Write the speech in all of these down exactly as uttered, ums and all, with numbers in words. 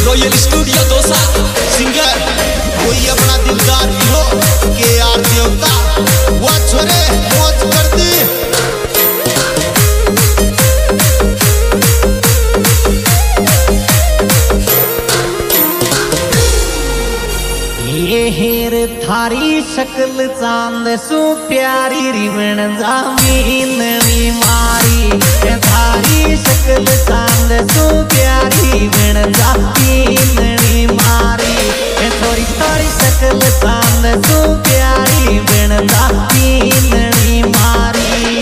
Royal studio dosa singer कोई अपना दिलदार हीरो के आर देवता वो छोरे मौज कर दी। ये हेर थारी शक्ल चांद सु प्यारी रिवण जामीन मारी थारी शक्ल चांद सु प्यारी रिवण जामीन मारी थोड़ी थारी शक्ल चांद सु प्यारी रिवण जामीन मारी।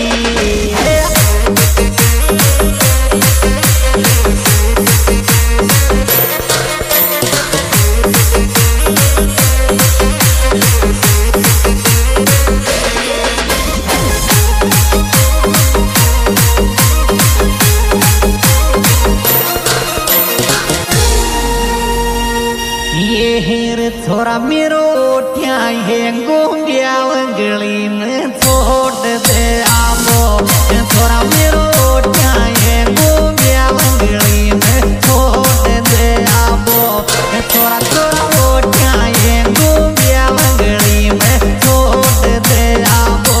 थोड़ा मेरो उठ्या है गोंबिया गली में छोड़ दे आमो थोड़ा मेरो उठ्या है गोंबिया गली में छोड़ दे आमो थोड़ा थोड़ा उठ्या है गोंबिया गली में छोड़ दे आमो।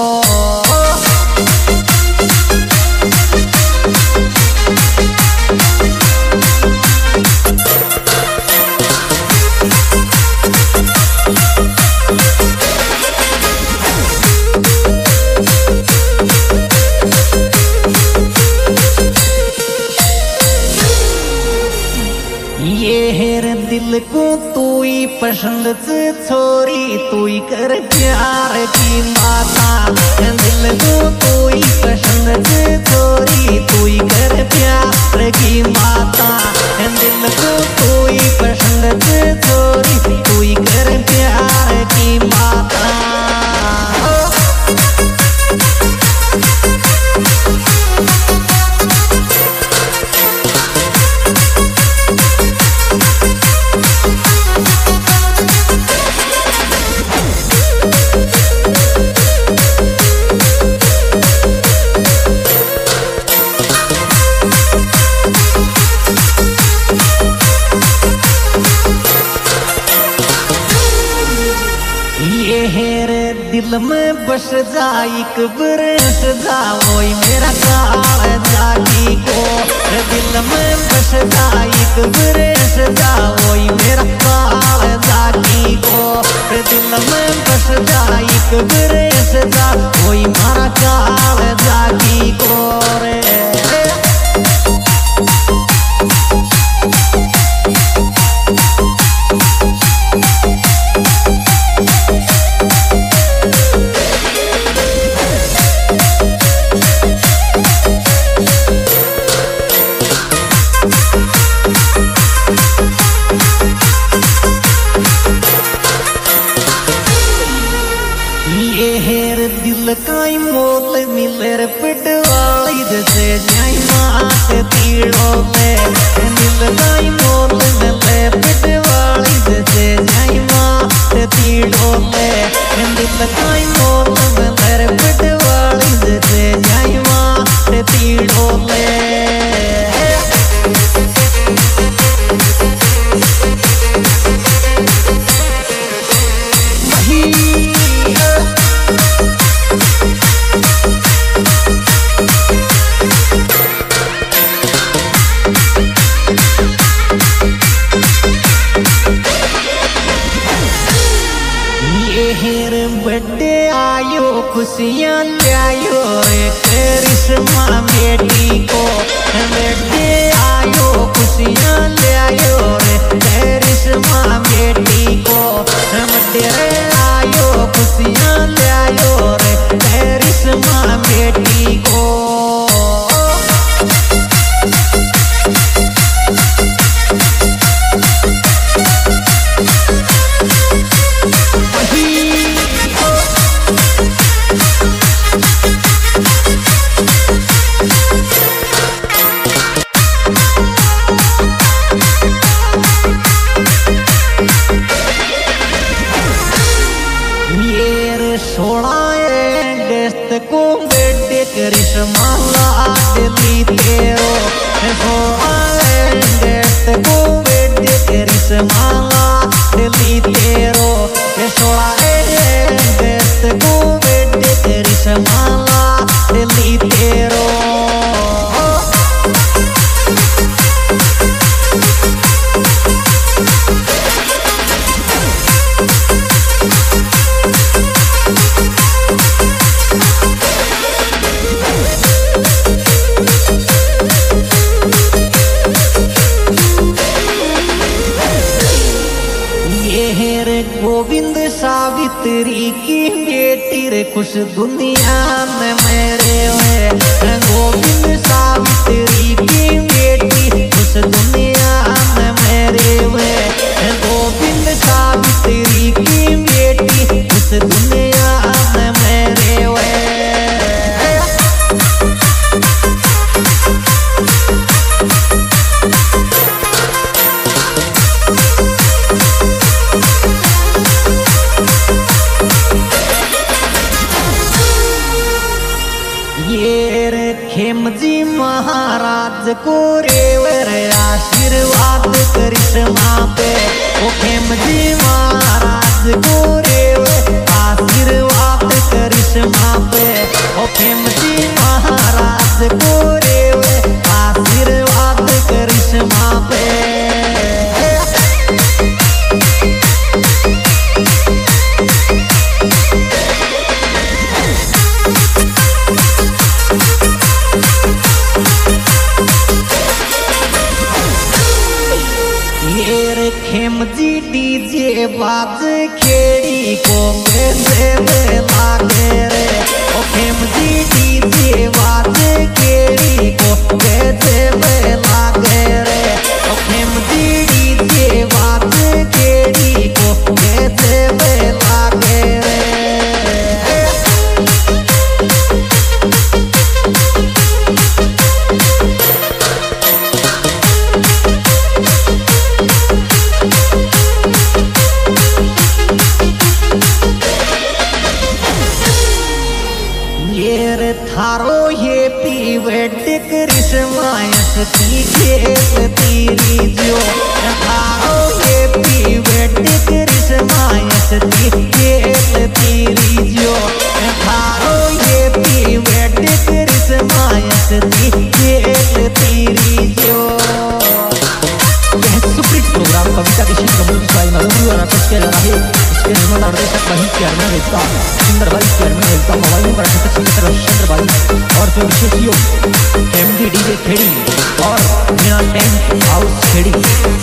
दिल को तू ही पसंद छोरी तू ही कर प्यार की माता दिल को तू ही पसंद छोरी तू ही कर प्यार की माता दिल को तू ही पसंद छोरी तू ही कर प्यार की माता। दिल में बस जाई कब्रस जाओ मेरा काल जागी को दिल में बस जाई कब्रस जाओ मेरा काल जागी को दिल में बस जाई कब्रस जाओ मारा काल जागी को रे। दिल काई मोल मिलर पिटवाली जैसे जाई मात तीड़ों में दिल काई मोल मिलर पिटवाली जैसे जाई मात तीड़ों में दिल काई मोल मिलर पिटवाली जैसे जाई मात तीड़ों में। बर्थडे आयो खुशियाँ लायो रे करिश्मा बेटी को बर्थडे आयो खुशियाँ लायो रे करिश्मा बेटी को बर्थडे आयो खुशियाँ लायो रे करिश्मा बेटी को। को बेटे करिश्मा लाडली तेरो को बेटे खुश दुनिया में मेरे वे गोविंद सावित्री की बेटी खुश दुनिया में मेरे वे गोविंद सावित्री की बेटी खुश दुनिया में मेरे वे खेमजी महाराज को रेवर आशीर्वाद करिश्मा पे ओ खेमजी महाराज को रेवर आशीर्वाद करिश्मा पे ओ खेमजी महाराज को रेवर आशीर्वाद करिश्मा पे खेमजी डीजे बाज खेड़ी को कैसे लागे रे ओ खेमजी डीजे बाज खेड़ी को कैसे लागे रे ओ खेमजी डीजे बाज खेड़ी को कैसे लागे रे थारो ये पीवेट करिश्मायस की खेल तेरी जो थारो ये पीवेट करिश्मायस की खेल तेरी जो थारो ये पीवेट करिश्मायस की खेल तेरी जो यह सुप्रीत प्रोग्राम कविता के शिव कमल साई नवंबर और अगस्त के रहे इसके निर्माण निर्देशक वही चेयरमैन रहता सुंदर भाई चेयरमैन रहता मोबाइल नंबर अठहत्तर चंद्र भाई और जो विशेष योग एमडी डीजे खेड़ी और टेंट हाउस खेड़ी।